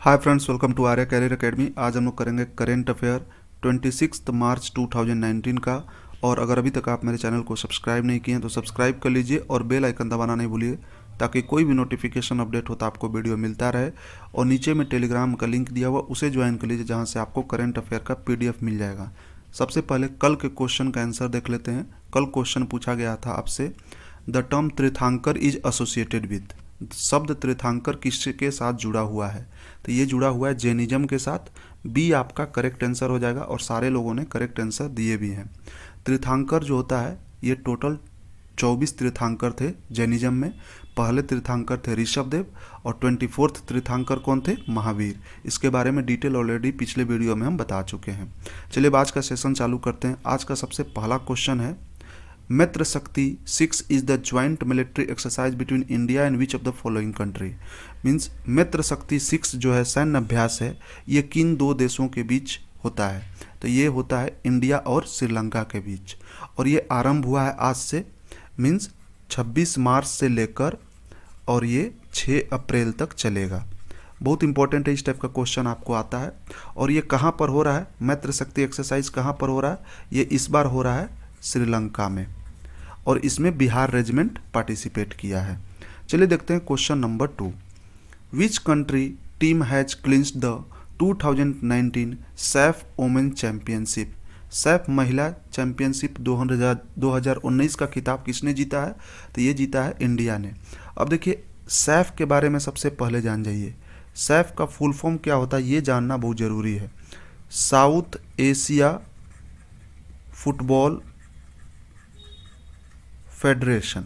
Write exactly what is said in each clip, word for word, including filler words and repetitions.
Hi friends, welcome to Arya career academy. आज हम लोग करेंगे करेंट अफेयर छब्बीस मार्च दो हज़ार उन्नीस का। और अगर अभी तक आप मेरे चैनल को सब्सक्राइब नहीं किए हैं तो सब्सक्राइब कर लीजिए और बेल आइकन दबाना नहीं भूलिए, ताकि कोई भी नोटिफिकेशन अपडेट हो तो आपको वीडियो मिलता रहे। और नीचे में टेलीग्राम का लिंक दिया हुआ, उसे ज्वाइन कर लीजिए, जहाँ से आपको करेंट अफेयर का पीडीएफ मिल जाएगा। सबसे पहले कल के क्वेश्चन का आंसर देख लेते हैं। कल क्वेश्चन पूछा गया था आपसे, the term Tirthankar is associated with, शब्द तीर्थंकर किसके साथ जुड़ा हुआ है? तो ये जुड़ा हुआ है जैनिज्म के साथ। बी आपका करेक्ट आंसर हो जाएगा और सारे लोगों ने करेक्ट आंसर दिए भी हैं। तीर्थंकर जो होता है, ये टोटल चौबीस तीर्थंकर थे जैनिज्म में। पहले तीर्थंकर थे ऋषभदेव और ट्वेंटी फोर्थ तीर्थंकर कौन थे? महावीर। इसके बारे में डिटेल ऑलरेडी पिछले वीडियो में हम बता चुके हैं। चलिए आज का सेशन चालू करते हैं। आज का सबसे पहला क्वेश्चन है, Mitra Shakti six is the joint military exercise between India and which of the following country. Means Mitra Shakti six जो है सैन्य अभ्यास है, ये किन दो देशों के बीच होता है? तो ये होता है इंडिया और श्रीलंका के बीच। और ये आरंभ हुआ है आज से, मीन्स छब्बीस मार्च से लेकर और ये छः अप्रैल तक चलेगा। बहुत इंपॉर्टेंट है, इस टाइप का क्वेश्चन आपको आता है। और ये कहाँ पर हो रहा है? मित्र शक्ति एक्सरसाइज कहाँ पर हो रहा है? ये इस बार हो रहा है श्रीलंका में, और इसमें बिहार रेजिमेंट पार्टिसिपेट किया है। चलिए देखते हैं question number two. Which country team has clinched the दो हज़ार उन्नीस सैफ वोमेन चैंपियनशिप। सैफ महिला चैंपियनशिप दो हज़ार उन्नीस का खिताब किसने जीता है? तो ये जीता है इंडिया ने। अब देखिए, सैफ के बारे में सबसे पहले जान जाइए। सैफ का फुल फॉर्म क्या होता है, ये जानना बहुत ज़रूरी है। साउथ एशिया फुटबॉल फेडरेशन,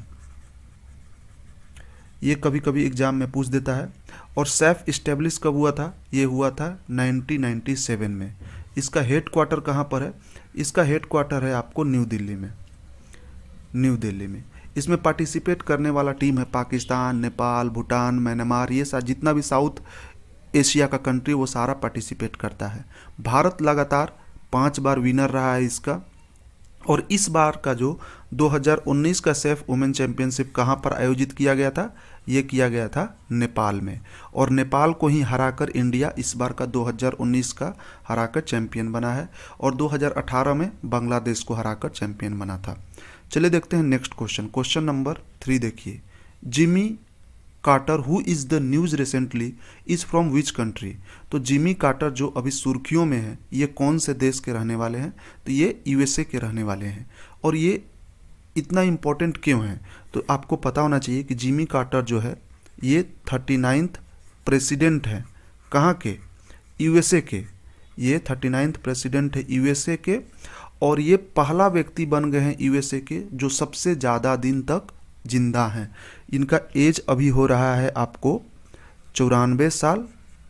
ये कभी कभी एग्जाम में पूछ देता है। और सैफ इस्टेब्लिश कब हुआ था? ये हुआ था उन्नीस सौ सत्तानवे में। इसका हेड क्वार्टर कहाँ पर है? इसका हेड क्वार्टर है आपको न्यू दिल्ली में। न्यू दिल्ली में इसमें पार्टिसिपेट करने वाला टीम है पाकिस्तान, नेपाल, भूटान, म्यांमार, ये सारा जितना भी साउथ एशिया का कंट्री वो सारा पार्टिसिपेट करता है। भारत लगातार पाँच बार विनर रहा है इसका। और इस बार का जो दो हज़ार उन्नीस का सैफ वुमेन चैंपियनशिप कहाँ पर आयोजित किया गया था? ये किया गया था नेपाल में। और नेपाल को ही हराकर इंडिया इस बार का दो हज़ार उन्नीस का हराकर चैंपियन बना है। और दो हज़ार अठारह में बांग्लादेश को हराकर चैंपियन बना था। चलिए देखते हैं next question. Question number three देखिए, Jimmy Carter who is the news recently is from which country. तो जिमी कार्टर जो अभी सुर्खियों में है, ये कौन से देश के रहने वाले हैं? तो ये यूएसए के रहने वाले हैं। और ये इतना इम्पोर्टेंट क्यों है? तो आपको पता होना चाहिए कि जिमी कार्टर जो है ये थर्टी नाइन्थ प्रेसिडेंट है। कहाँ के? यूएसए के। ये थर्टी नाइन्थ प्रेसिडेंट है यूएसए के। और ये पहला व्यक्ति बन गए हैं यूएसए के जो सबसे ज़्यादा दिन तक जिंदा हैं। इनका एज अभी हो रहा है आपको चौरानवे साल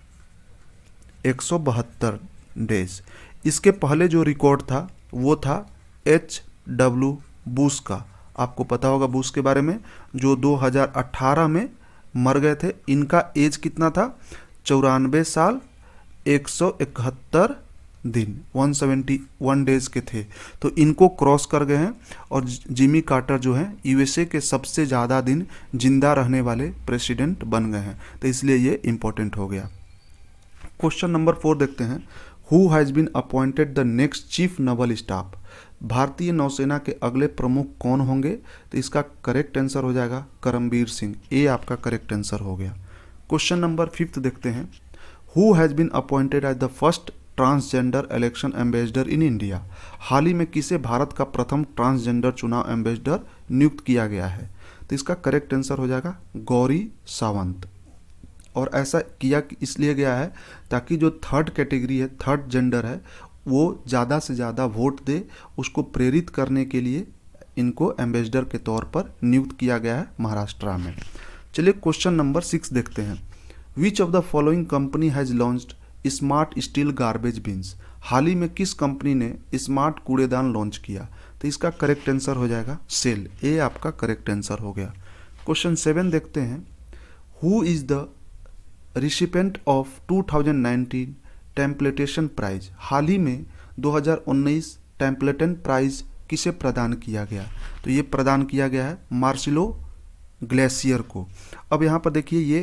एक सौ बहत्तर डेज। इसके पहले जो रिकॉर्ड था वो था एच डब्ल्यू बुश का। आपको पता होगा बुश के बारे में, जो दो हज़ार अठारह में मर गए थे। इनका एज कितना था? चौरानवे साल एक सौ इकहत्तर दिन, एक सौ इकहत्तर डेज के थे। तो इनको क्रॉस कर गए हैं। और जिमी कार्टर जो है यूएसए के सबसे ज़्यादा दिन जिंदा रहने वाले प्रेसिडेंट बन गए हैं। तो इसलिए ये इम्पोर्टेंट हो गया। क्वेश्चन नंबर फोर देखते हैं, who has been appointed the next chief naval staff. भारतीय नौसेना के अगले प्रमुख कौन होंगे? तो इसका करेक्ट आंसर हो जाएगा करमबीर सिंह। ये आपका करेक्ट आंसर हो गया। क्वेश्चन नंबर फिफ्थ देखते हैं, who has been appointed as the first transgender election ambassador in India. हाल ही में किसे भारत का प्रथम ट्रांसजेंडर चुनाव एम्बेसडर नियुक्त किया गया है? तो इसका करेक्ट आंसर हो जाएगा गौरी सावंत। और ऐसा किया इसलिए गया है ताकि जो थर्ड कैटेगरी है, थर्ड जेंडर है, वो ज़्यादा से ज़्यादा वोट दे, उसको प्रेरित करने के लिए इनको एम्बेसडर के तौर पर नियुक्त किया गया है महाराष्ट्र में। चलिए क्वेश्चन नंबर सिक्स देखते हैं, which of the following company has launched smart steel garbage bins. हाल ही में किस कंपनी ने स्मार्ट कूड़ेदान लॉन्च किया? तो इसका करेक्ट आंसर हो जाएगा सेल। ये आपका करेक्ट आंसर हो गया। क्वेश्चन सेवन देखते हैं, who is the recipient of दो हज़ार उन्नीस टेम्पलेटेशन प्राइज। हाल ही में दो हज़ार उन्नीस टेम्पलेटन प्राइज किसे प्रदान किया गया? तो ये प्रदान किया गया है मार्सिलो ग्लेशियर को। अब यहाँ पर देखिए, ये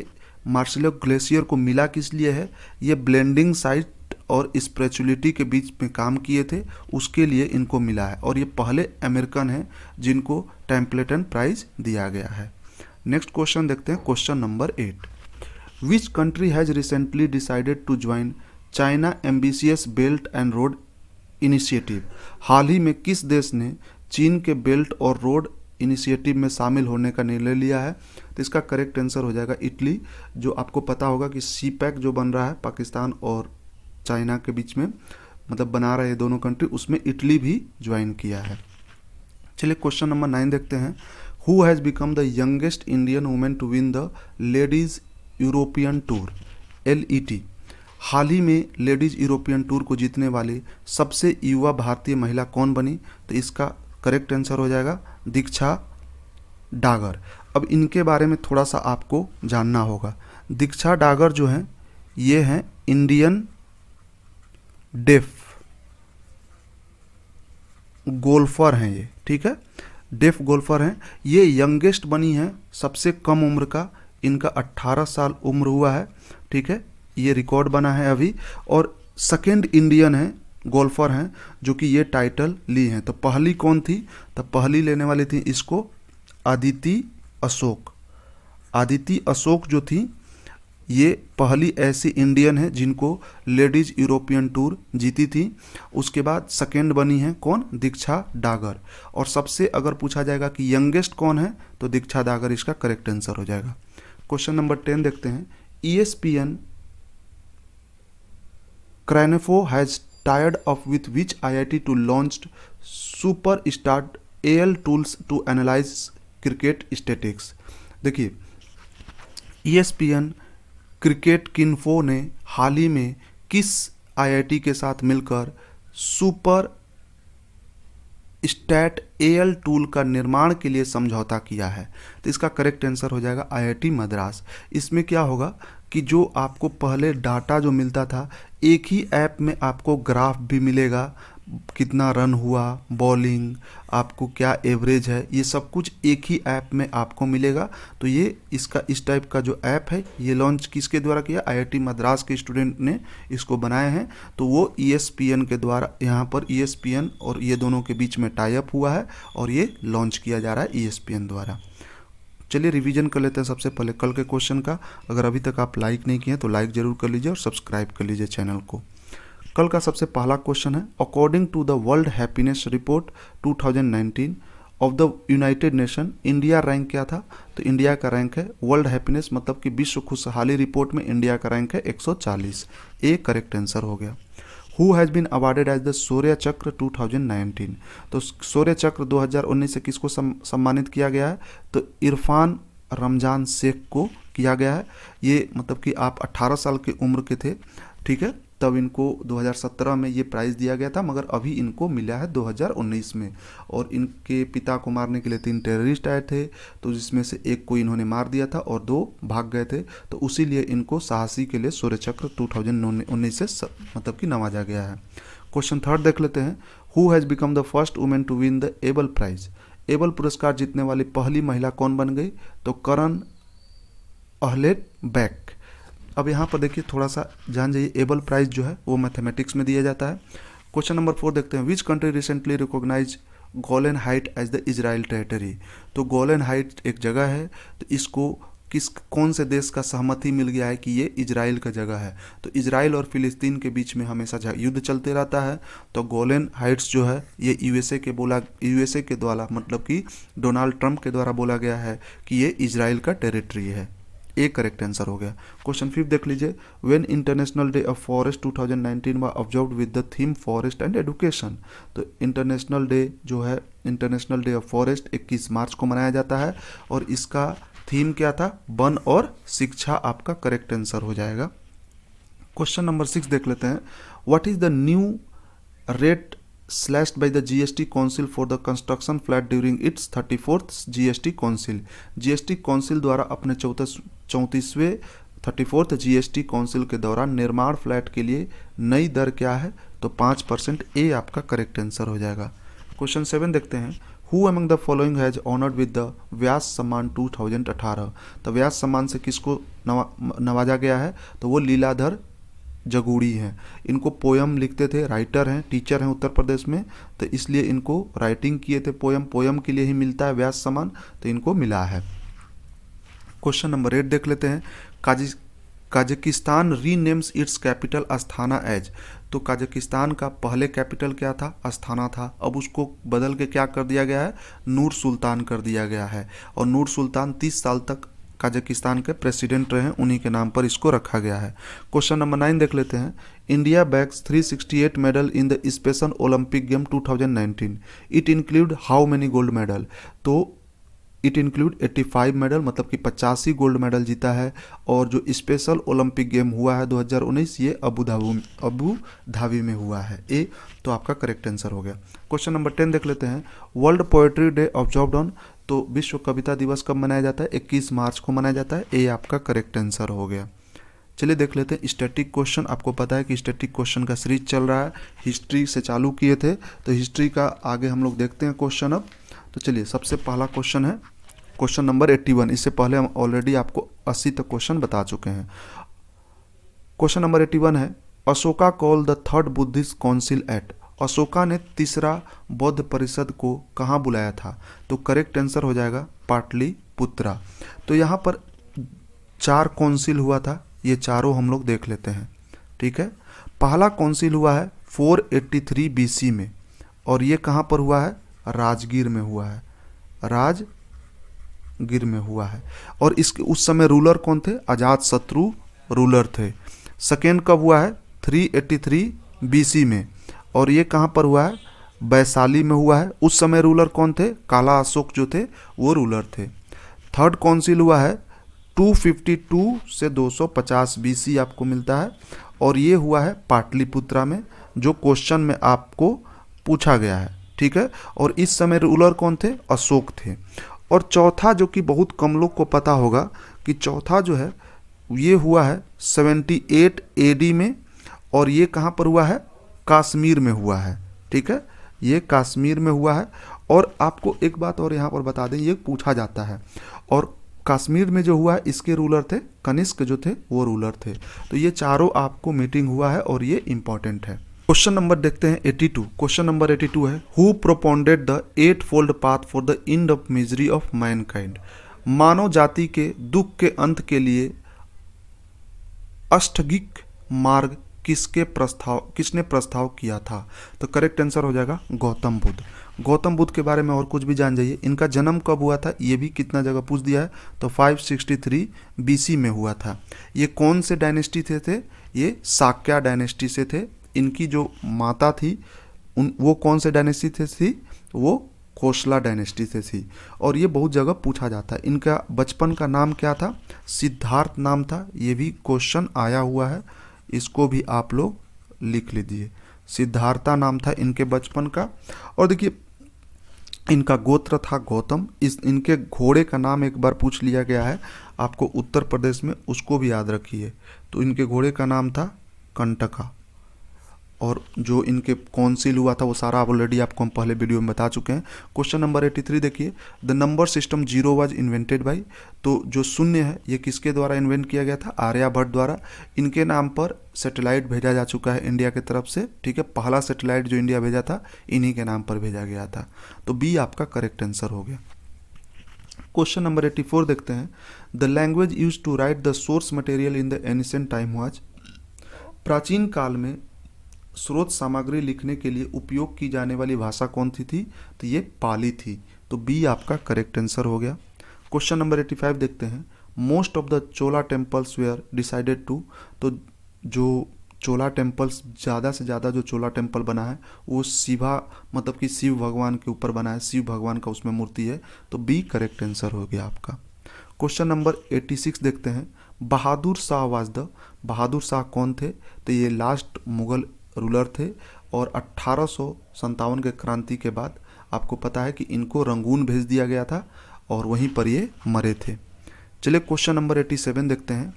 मार्सेलो ग्लेशियर को मिला किस लिए है, ये ब्लेंडिंग साइट और स्पिरिचुअलिटी के बीच में काम किए थे, उसके लिए इनको मिला है। और ये पहले अमेरिकन हैं जिनको टेम्पलेटन प्राइज दिया गया है। नेक्स्ट क्वेश्चन देखते हैं, question number eight. Which country has recently decided to join China ambitious belt and road initiative. हाल ही में किस देश ने चीन के बेल्ट और रोड इनिशिएटिव में शामिल होने का निर्णय लिया है? तो इसका करेक्ट आंसर हो जाएगा इटली। जो आपको पता होगा कि सी पैक जो बन रहा है पाकिस्तान और चाइना के बीच में, मतलब बना रहे दोनों कंट्री, उसमें इटली भी ज्वाइन किया है। चलिए क्वेश्चन नंबर नाइन देखते हैं। Who has become the youngest Indian women to win the ladies European tour, L E T. हाल ही में लेडीज़ यूरोपियन टूर को जीतने वाली सबसे युवा भारतीय महिला कौन बनी? तो इसका करेक्ट आंसर हो जाएगा दीक्षा डागर। अब इनके बारे में थोड़ा सा आपको जानना होगा। दीक्षा डागर जो हैं ये हैं इंडियन डेफ गोल्फर हैं ये, ठीक है, डेफ गोल्फर हैं। ये यंगेस्ट बनी हैं, सबसे कम उम्र का, इनका अट्ठारह साल उम्र हुआ है, ठीक है, ये रिकॉर्ड बना है अभी। और सेकेंड इंडियन है गोल्फर हैं जो कि ये टाइटल ली हैं। तो पहली कौन थी? तो पहली लेने वाली थी इसको अदिति अशोक। अदिति अशोक जो थी ये पहली ऐसी इंडियन है जिनको लेडीज़ यूरोपियन टूर जीती थी। उसके बाद सेकेंड बनी है कौन? दीक्षा डागर। और सबसे अगर पूछा जाएगा कि यंगेस्ट कौन है तो दीक्षा डागर इसका करेक्ट आंसर हो जाएगा। क्वेश्चन नंबर टेन देखते हैं। E S P N Cricinfo has टायर्ड up with which I I T to launched super start A I tools to analyze cricket statics. देखिए E S P N Cricinfo ने हाल ही में किस आई I T के साथ मिलकर super stat A I tool का निर्माण के लिए समझौता किया है? तो इसका करेक्ट आंसर हो जाएगा आई आई टी मद्रास। इसमें क्या होगा कि जो आपको पहले डाटा जो मिलता था, एक ही ऐप में आपको ग्राफ भी मिलेगा, कितना रन हुआ, बॉलिंग, आपको क्या एवरेज है, ये सब कुछ एक ही ऐप में आपको मिलेगा। तो ये इसका इस टाइप का जो ऐप है ये लॉन्च किसके द्वारा किया? आई आई टी मद्रास के स्टूडेंट ने इसको बनाए हैं। तो वो ई एस पी एन के द्वारा, यहाँ पर ई एस पी एन और ये दोनों के बीच में टाई अप हुआ है और ये लॉन्च किया जा रहा है ई एस पी एन द्वारा। चलिए रिवीजन कर लेते हैं सबसे पहले कल के क्वेश्चन का। अगर अभी तक आप लाइक नहीं किए तो लाइक जरूर कर लीजिए और सब्सक्राइब कर लीजिए चैनल को। कल का सबसे पहला क्वेश्चन है, according to the world happiness report two thousand nineteen of the United Nation, India rank क्या था? तो इंडिया का रैंक है वर्ल्ड हैप्पीनेस मतलब कि विश्व खुशहाली रिपोर्ट में इंडिया का रैंक है एक सौ चालीस। ए करेक्ट आंसर हो गया। Who has been awarded as the Shaurya Chakra two thousand nineteen. तो शौर्य चक्र दो हज़ार उन्नीस से किसको सम्मानित किया गया है? तो इरफान रमजान शेख को किया गया है। ये मतलब कि आप अट्ठारह साल की उम्र के थे, ठीक है, तब इनको दो हज़ार सत्रह में ये प्राइज़ दिया गया था, मगर अभी इनको मिला है दो हज़ार उन्नीस में। और इनके पिता को मारने के लिए तीन टेररिस्ट आए थे, तो जिसमें से एक को इन्होंने मार दिया था और दो भाग गए थे, तो उसी लिए इनको साहसी के लिए शौर्य चक्र दो हज़ार उन्नीस से मतलब कि नवाजा गया है। क्वेश्चन थर्ड देख लेते हैं। Who has become the first women to win the Abel prize. Abel पुरस्कार जीतने वाली पहली महिला कौन बन गई? तो करण अहलेट बैक। अब यहाँ पर देखिए थोड़ा सा जान जाइए, एबल प्राइज जो है वो मैथमेटिक्स में दिया जाता है। क्वेश्चन नंबर फोर देखते हैं। Which country recently recognize Golan height as the Israel territory. तो गोलन हाइट एक जगह है, तो इसको किस कौन से देश का सहमति मिल गया है कि ये इजराइल का जगह है? तो इजराइल और फिलिस्तीन के बीच में हमेशा युद्ध चलते रहता है। तो गोलन हाइट्स जो है ये यूएसए के बोला यूएसए के द्वारा मतलब कि डोनाल्ड ट्रंप के द्वारा बोला गया है कि ये इजराइल का टेरिटरी है। ए करेक्ट आंसर हो गया। क्वेश्चन फिफ्थ देख लीजिए। When international day of forest two thousand nineteen was observed with the theme forest and education. तो इंटरनेशनल डे जो है इंटरनेशनल डे ऑफ फॉरेस्ट इक्कीस मार्च को मनाया जाता है और इसका थीम क्या था? वन और शिक्षा आपका करेक्ट आंसर हो जाएगा। क्वेश्चन नंबर सिक्स देख लेते हैं। What is the new rate slashed by the G S T council for the construction flat during its thirty fourth G S T council. G S T council द्वारा अपने चौतीस चौंतीसवें thirty fourth G S T council के दौरान निर्माण flat के लिए नई दर क्या है? तो पाँच परसेंट। ए आपका करेक्ट आंसर हो जाएगा। क्वेश्चन सेवन देखते हैं। Who among the following has honored with the Vyas Samman दो हज़ार अठारह। तो व्यास सम्मान से किसको नवा नवाजा गया है, तो वो लीलाधर जगूड़ी हैं। इनको पोयम लिखते थे, राइटर हैं, टीचर हैं उत्तर प्रदेश में, तो इसलिए इनको राइटिंग किए थे पोयम, पोयम के लिए ही मिलता है व्यास सम्मान, तो इनको मिला है। क्वेश्चन नंबर एट देख लेते हैं। काजी Kazakhstan renames its capital Astana as. तो काजाकिस्तान का पहले कैपिटल क्या था, अस्थाना था, अब उसको बदल के क्या कर दिया गया है, नूर सुल्तान कर दिया गया है। और नूर सुल्तान तीस साल तक काजाकिस्तान के प्रेसिडेंट रहे, उन्हीं के नाम पर इसको रखा गया है। क्वेश्चन नंबर नाइन देख लेते हैं। इंडिया बैग्स तीन सौ अड़सठ medal in the special Olympic game दो हज़ार उन्नीस। It include how many gold medal. तो इट इंक्लूड पचासी मेडल, मतलब कि पचासी गोल्ड मेडल जीता है। और जो स्पेशल ओलंपिक गेम हुआ है दो हज़ार उन्नीस, ये अबू धाबी अबू धाबी में हुआ है। ए तो आपका करेक्ट आंसर हो गया। क्वेश्चन नंबर टेन देख लेते हैं। World poetry day observed on. तो विश्व कविता दिवस कब मनाया जाता है, इक्कीस मार्च को मनाया जाता है। ए आपका करेक्ट आंसर हो गया। चलिए देख लेते हैं स्टैटिक क्वेश्चन। आपको पता है कि स्टैटिक क्वेश्चन का सीरीज चल रहा है, हिस्ट्री से चालू किए थे, तो हिस्ट्री का आगे हम लोग देखते हैं क्वेश्चन अब। तो चलिए सबसे पहला क्वेश्चन है क्वेश्चन नंबर इक्यासी। इससे पहले हम ऑलरेडी आपको अस्सी तक क्वेश्चन बता चुके हैं। क्वेश्चन नंबर इक्यासी है, Ashoka call the third Buddhist council at. Ashoka ने तीसरा बौद्ध परिषद को कहाँ बुलाया था, तो करेक्ट आंसर हो जाएगा पाटलिपुत्रा। तो यहाँ पर चार काउंसिल हुआ था, ये चारों हम लोग देख लेते हैं, ठीक है। पहला काउंसिल हुआ है चार सौ तिरासी बीसी में, और ये कहाँ पर हुआ है, राजगीर में हुआ है, राजगीर में हुआ है। और इसके उस समय रूलर कौन थे, अजात शत्रु रूलर थे। सेकेंड कब हुआ है, तीन सौ तिरासी बीसी में, और ये कहाँ पर हुआ है, वैशाली में हुआ है। उस समय रूलर कौन थे, काला अशोक जो थे वो रूलर थे। थर्ड काउंसिल हुआ है दो सौ बावन से दो सौ पचास बीसी आपको मिलता है, और ये हुआ है पाटलिपुत्रा में, जो क्वेश्चन में आपको पूछा गया है, ठीक है। और इस समय रूलर कौन थे, अशोक थे। और चौथा जो कि बहुत कम लोग को पता होगा कि चौथा जो है ये हुआ है अठहत्तर एडी में, और ये कहाँ पर हुआ है, कश्मीर में हुआ है, ठीक है, ये कश्मीर में हुआ है। और आपको एक बात और यहाँ पर बता दें, ये पूछा जाता है, और कश्मीर में जो हुआ है इसके रूलर थे कनिष्क जो थे वो रूलर थे। तो ये चारों आपको मीटिंग हुआ है और ये इंपॉर्टेंट है। क्वेश्चन नंबर देखते हैं बयासी। क्वेश्चन नंबर बयासी है, who propounded the eight fold path for the end of misery of mankind. मानव जाति के दुख के अंत के लिए अष्टगिक मार्ग किसके प्रस्ताव किसने प्रस्ताव किया था, तो करेक्ट आंसर हो जाएगा गौतम बुद्ध। गौतम बुद्ध के बारे में और कुछ भी जान जाइए, इनका जन्म कब हुआ था ये भी कितना जगह पूछ दिया है, तो पाँच सौ तिरसठ बीसी में हुआ था। ये कौन से डायनेस्टी थे थे ये शाक्या डायनेस्टी से थे। इनकी जो माता थी उन वो कौन से डायनेस्टी से थी, वो खोसला डायनेस्टी से थी। और ये बहुत जगह पूछा जाता है। इनका बचपन का नाम क्या था, सिद्धार्थ नाम था, ये भी क्वेश्चन आया हुआ है, इसको भी आप लोग लिख लीजिए। सिद्धार्था नाम था इनके बचपन का। और देखिए इनका गोत्र था गौतम। इस इनके घोड़े का नाम एक बार पूछ लिया गया है आपको उत्तर प्रदेश में, उसको भी याद रखिए। तो इनके घोड़े का नाम था कंटका। और जो इनके काउंसिल हुआ था वो सारा ऑलरेडी आपको हम पहले वीडियो में बता चुके हैं। क्वेश्चन नंबर तिरासी देखिए, the number system zero was invented by. तो जो शून्य है ये किसके द्वारा इन्वेंट किया गया था, आर्यभट्ट द्वारा। इनके नाम पर सैटेलाइट भेजा जा चुका है इंडिया की तरफ से, ठीक है। पहला सैटेलाइट जो इंडिया भेजा था इन्हीं के नाम पर भेजा गया था। तो बी आपका करेक्ट आंसर हो गया। क्वेश्चन नंबर चौरासी देखते हैं, the language use to write the source material in the ancient time was. प्राचीन काल में स्रोत सामग्री लिखने के लिए उपयोग की जाने वाली भाषा कौन सी थी, तो ये पाली थी। तो बी आपका करेक्ट आंसर हो गया। क्वेश्चन नंबर पचासी देखते हैं, most of the Chola temples were decided to. तो जो चोला टेम्पल्स ज़्यादा से ज़्यादा जो चोला टेम्पल बना है वो शिवा मतलब कि शिव भगवान के ऊपर बना है, शिव भगवान का उसमें मूर्ति है। तो बी करेक्ट आंसर हो गया आपका। क्वेश्चन नंबर छियासी देखते हैं, बहादुर शाह वाज द। बहादुर शाह कौन थे, तो ये लास्ट मुगल रूलर थे। और अट्ठारह सौ संतावन के क्रांति के बाद आपको पता है कि इनको रंगून भेज दिया गया था और वहीं पर ये मरे थे। चलिए क्वेश्चन नंबर सत्तासी देखते हैं।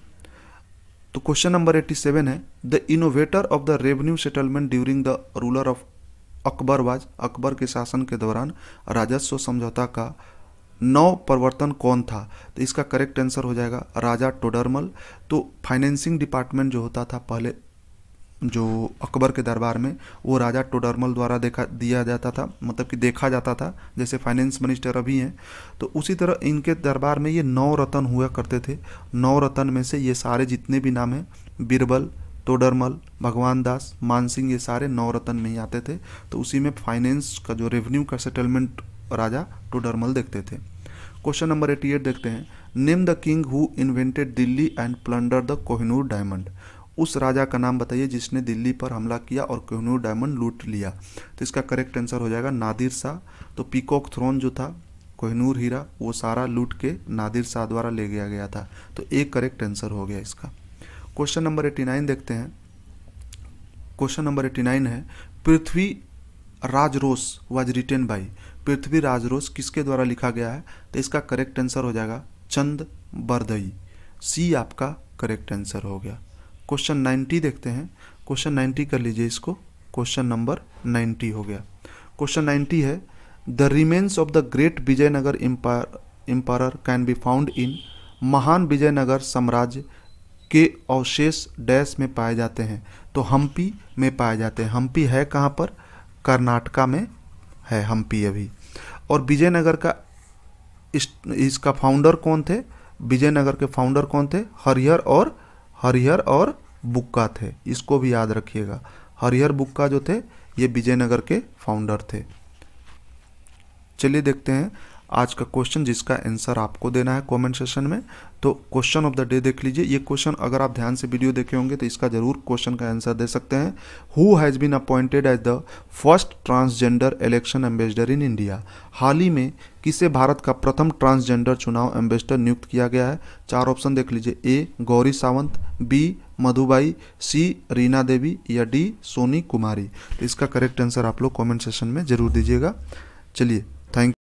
तो क्वेश्चन नंबर सत्तासी है, the innovator of the revenue settlement during the ruler of Akbar was, Akbar के शासन के दौरान राजस्व समझौता का नौ प्रवर्तन कौन था? तो इसका करेक्ट आंसर हो जाएगा राजा टोडरमल। तो फाइनेंसिंग डिपार्टमेंट जो होता था पहले जो अकबर के दरबार में, वो राजा टोडरमल द्वारा देखा दिया जाता था, मतलब कि देखा जाता था, जैसे फाइनेंस मिनिस्टर अभी हैं। तो उसी तरह इनके दरबार में ये नौ रत्न हुआ करते थे। नौ रत्न में से ये सारे जितने भी नाम हैं, बीरबल, टोडरमल, भगवान दास, मानसिंह, ये सारे नौ रत्न में ही आते थे। तो उसी में फाइनेंस का जो रेवेन्यू का सेटलमेंट राजा टोडरमल देखते थे। क्वेश्चन नंबर अठासी देखते हैं, name the king who invented Delhi and plunder the Kohinoor diamond. उस राजा का नाम बताइए जिसने दिल्ली पर हमला किया और कोहिनूर डायमंड लूट लिया। तो इसका करेक्ट आंसर हो जाएगा नादिर शाह। तो पीकॉक थ्रोन जो था, कोहिनूर हीरा, वो सारा लूट के नादिर शाह द्वारा ले गया गया था। तो एक करेक्ट आंसर हो गया इसका। क्वेश्चन नंबर नवासी देखते हैं। क्वेश्चन नंबर नवासी है, Prithvi Rajraso was written by. Prithvi Rajraso किसके द्वारा लिखा गया है? तो इसका करेक्ट आंसर हो जाएगा चंद बरदई। सी आपका करेक्ट आंसर हो गया। क्वेश्चन नब्बे देखते हैं। क्वेश्चन नब्बे कर लीजिए इसको। क्वेश्चन नंबर नब्बे हो गया। क्वेश्चन नब्बे है, the remains of the great Vijayanagar empire can be found in. महान विजयनगर साम्राज्य के अवशेष डैश में पाए जाते हैं। तो हम्पी में पाए जाते हैं। हम्पी है कहाँ पर? कर्नाटका में है हम्पी अभी। और विजयनगर का इस, इसका फाउंडर कौन थे? विजयनगर के फाउंडर कौन थे? हरिहर और हरिहर और बुक्का थे। इसको भी याद रखिएगा। हरिहर बुक्का जो थे ये विजयनगर के फाउंडर थे। चलिए देखते हैं आज का क्वेश्चन, जिसका आंसर आपको देना है कमेंट सेशन में। तो क्वेश्चन ऑफ द डे देख लीजिए। ये क्वेश्चन अगर आप ध्यान से वीडियो देखे होंगे तो इसका जरूर क्वेश्चन का आंसर दे सकते हैं। Who has been appointed as the first transgender election ambassador in India. हाल ही में किसे भारत का प्रथम ट्रांसजेंडर चुनाव एम्बेसडर नियुक्त किया गया है? चार ऑप्शन देख लीजिए। A Gauri Sawant, B Madhubai, C Reena Devi, या डी सोनी कुमारी। तो इसका करेक्ट आंसर आप लोग कॉमेंट सेशन में जरूर दीजिएगा। चलिए, थैंक